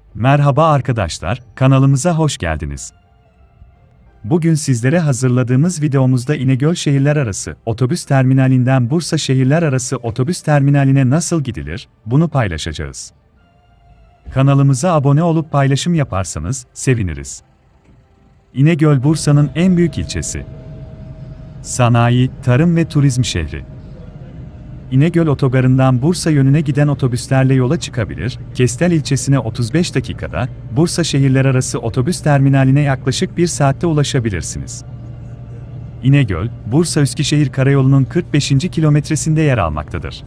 Merhaba arkadaşlar, kanalımıza hoş geldiniz. Bugün sizlere hazırladığımız videomuzda İnegöl şehirler arası otobüs terminalinden Bursa şehirler arası otobüs terminaline nasıl gidilir, bunu paylaşacağız. Kanalımıza abone olup paylaşım yaparsanız seviniriz. İnegöl Bursa'nın en büyük ilçesi. Sanayi, tarım ve turizm şehri. İnegöl otogarından Bursa yönüne giden otobüslerle yola çıkabilir, Kestel ilçesine 35 dakikada, Bursa şehirler arası otobüs terminaline yaklaşık 1 saatte ulaşabilirsiniz. İnegöl, Bursa-Üskişehir Karayolu'nun 45. kilometresinde yer almaktadır.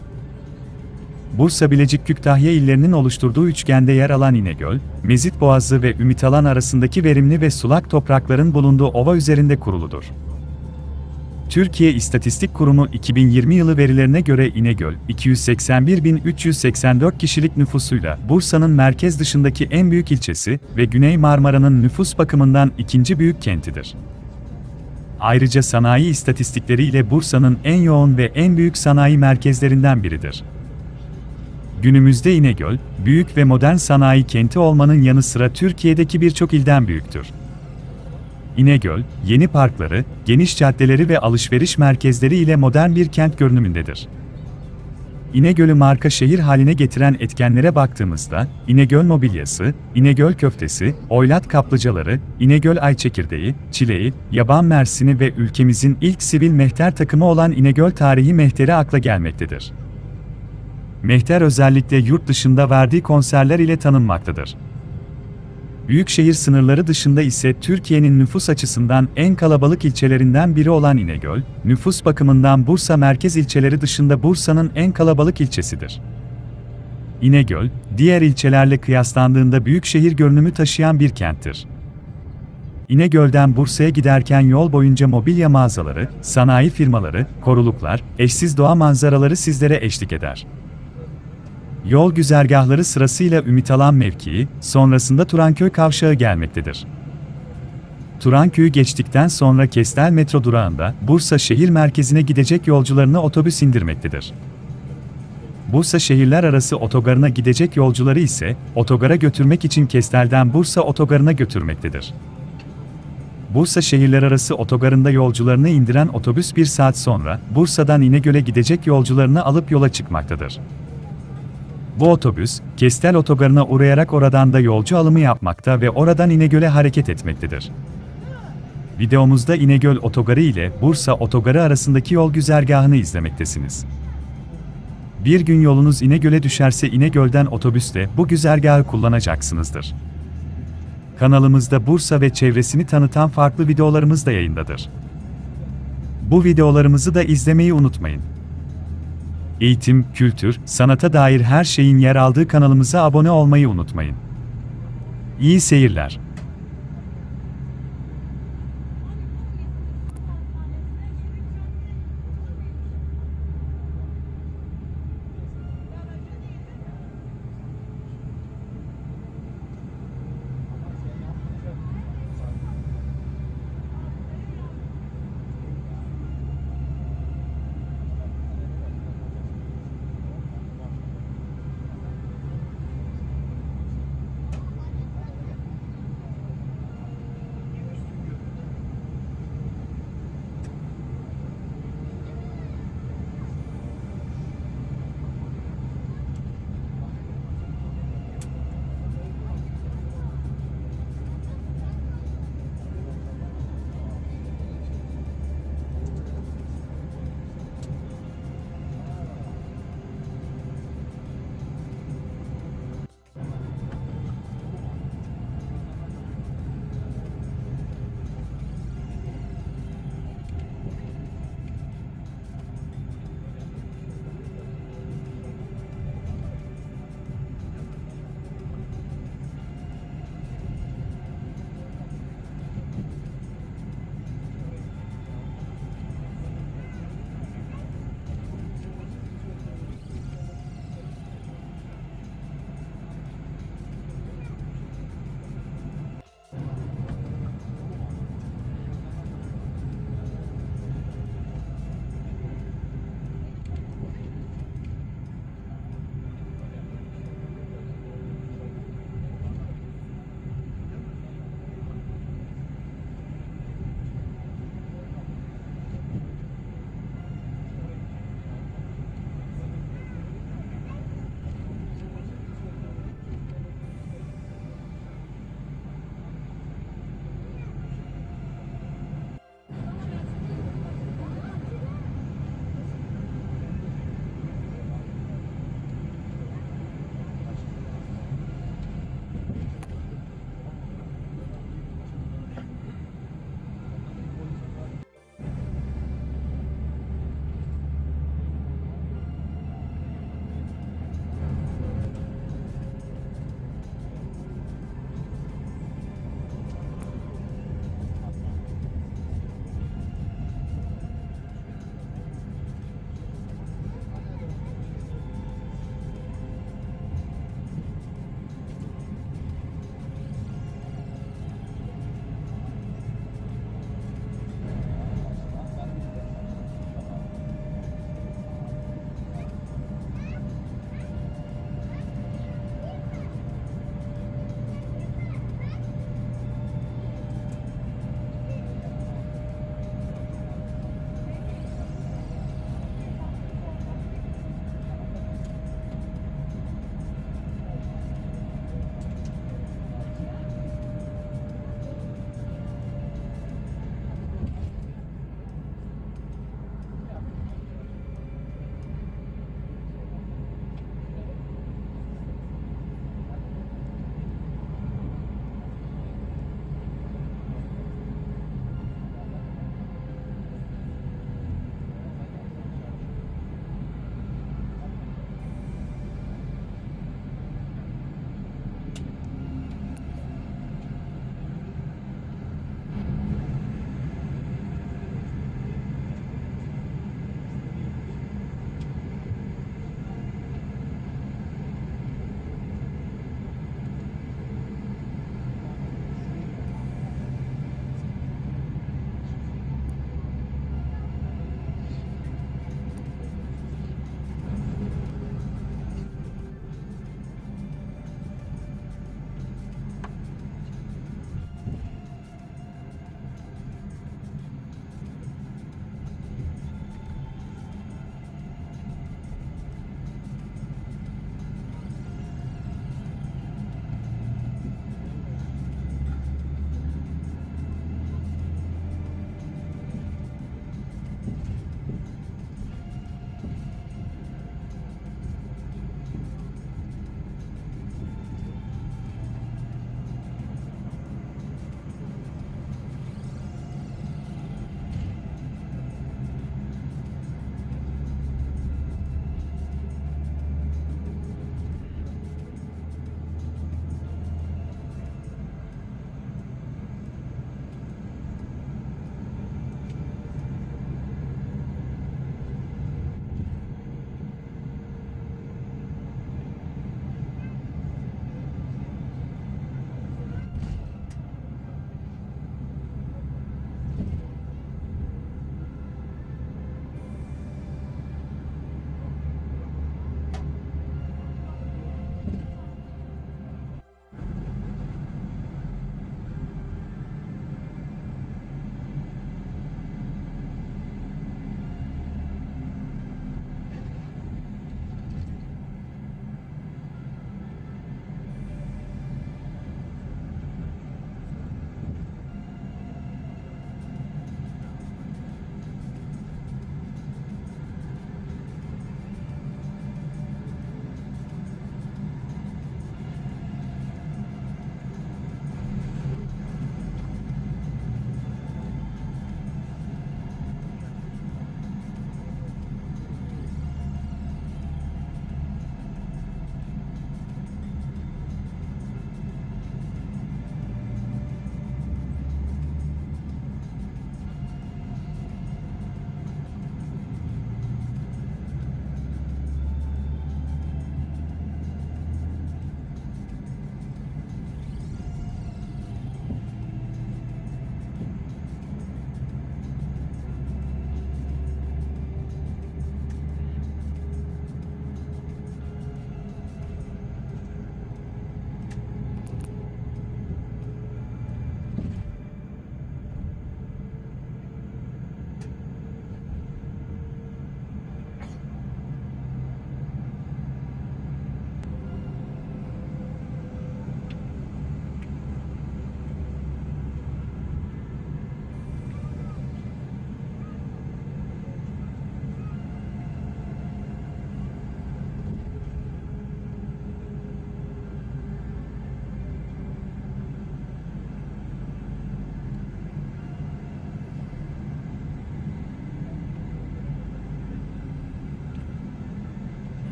Bursa-Bilecik-Kütahya illerinin oluşturduğu üçgende yer alan İnegöl, Mezit Boğazı ve Ümitalan arasındaki verimli ve sulak toprakların bulunduğu ova üzerinde kuruludur. Türkiye İstatistik Kurumu 2020 yılı verilerine göre İnegöl, 281.384 kişilik nüfusuyla Bursa'nın merkez dışındaki en büyük ilçesi ve Güney Marmara'nın nüfus bakımından ikinci büyük kentidir. Ayrıca sanayi istatistikleriyle Bursa'nın en yoğun ve en büyük sanayi merkezlerinden biridir. Günümüzde İnegöl, büyük ve modern sanayi kenti olmanın yanı sıra Türkiye'deki birçok ilden büyüktür. İnegöl, yeni parkları, geniş caddeleri ve alışveriş merkezleri ile modern bir kent görünümündedir. İnegöl'ü marka şehir haline getiren etkenlere baktığımızda, İnegöl mobilyası, İnegöl köftesi, oylat kaplıcaları, İnegöl ay çekirdeği, çileği, yaban mersini ve ülkemizin ilk sivil mehter takımı olan İnegöl tarihi mehteri akla gelmektedir. Mehter özellikle yurt dışında verdiği konserler ile tanınmaktadır. Büyükşehir sınırları dışında ise Türkiye'nin nüfus açısından en kalabalık ilçelerinden biri olan İnegöl, nüfus bakımından Bursa merkez ilçeleri dışında Bursa'nın en kalabalık ilçesidir. İnegöl, diğer ilçelerle kıyaslandığında büyükşehir görünümü taşıyan bir kenttir. İnegöl'den Bursa'ya giderken yol boyunca mobilya mağazaları, sanayi firmaları, koruluklar, eşsiz doğa manzaraları sizlere eşlik eder. Yol güzergahları sırasıyla Ümitalan mevkii, sonrasında Turanköy kavşağı gelmektedir. Turanköy'ü geçtikten sonra Kestel metro durağında Bursa şehir merkezine gidecek yolcularını otobüs indirmektedir. Bursa şehirler arası otogarına gidecek yolcuları ise otogara götürmek için Kestel'den Bursa otogarına götürmektedir. Bursa şehirler arası otogarında yolcularını indiren otobüs 1 saat sonra Bursa'dan İnegöl'e gidecek yolcularını alıp yola çıkmaktadır. Bu otobüs, Kestel otogarına uğrayarak oradan da yolcu alımı yapmakta ve oradan İnegöl'e hareket etmektedir. Videomuzda İnegöl otogarı ile Bursa otogarı arasındaki yol güzergahını izlemektesiniz. Bir gün yolunuz İnegöl'e düşerse İnegöl'den otobüsle bu güzergahı kullanacaksınızdır. Kanalımızda Bursa ve çevresini tanıtan farklı videolarımız da yayındadır. Bu videolarımızı da izlemeyi unutmayın. Eğitim, kültür, sanata dair her şeyin yer aldığı kanalımıza abone olmayı unutmayın. İyi seyirler.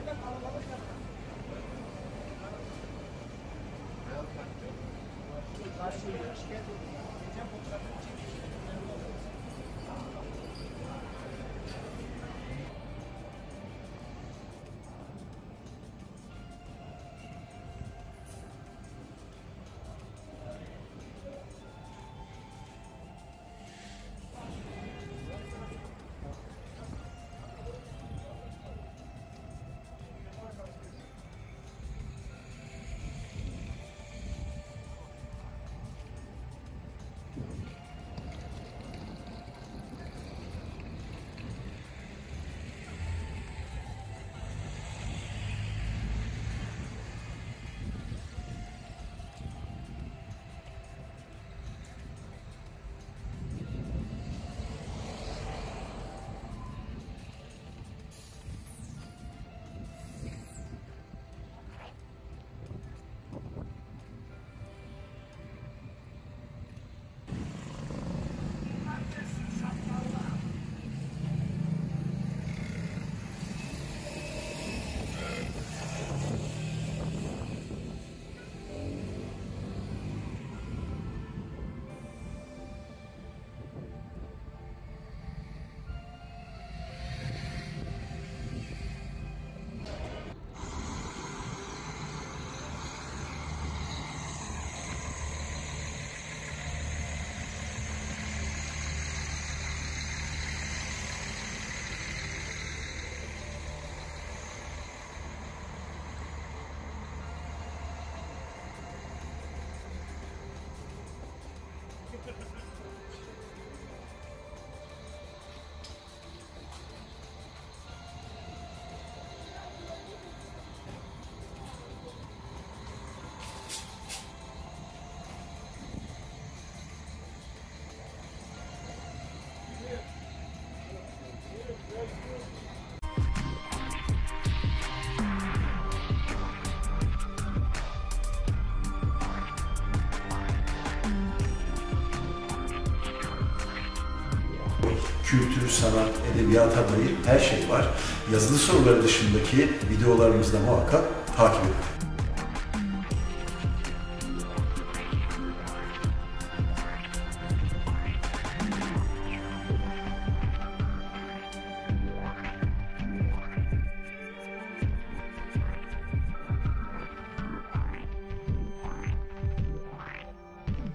Kültür, sanat, edebiyata dair her şey var. Yazılı sorular dışındaki videolarımızda muhakkak takip edin.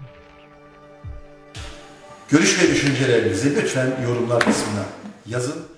Görüş ve düşüncelerinizi lütfen yorumlar kısmına yazın.